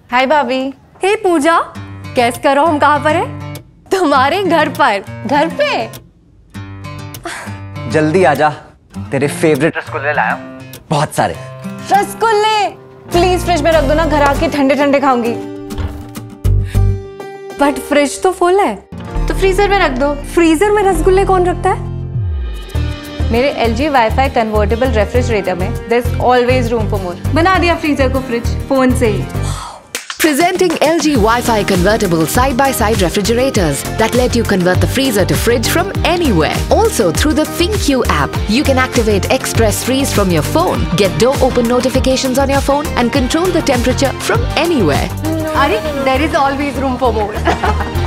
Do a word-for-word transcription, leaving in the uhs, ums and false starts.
हाय भाभी। हे पूजा, कैस करो हम कहाँ पर है? तुम्हारे घर पर। घर पे? जल्दी आजा, तेरे फेवरेट रसगुल्ले लाया हूं, बहुत सारे। रसगुल्ले प्लीज फ्रिज में रख दो ना, घर आके ठंडे ठंडे खाऊंगी। बट फ्रिज तो फुल है। तो फ्रीजर में रख दो। फ्रीजर में रसगुल्ले कौन रखता है? मेरे L G WiFi convertible refrigerator में there is always room for more. बना दिया फ्रीजर को फ्रिज फोन से ही। Presenting L G Wi-Fi convertible side-by-side refrigerators that let you convert the freezer to fridge from anywhere. Also through the ThinQ app, you can activate Express Freeze from your phone, get door open notifications on your phone and control the temperature from anywhere. Ari, there is always room for more.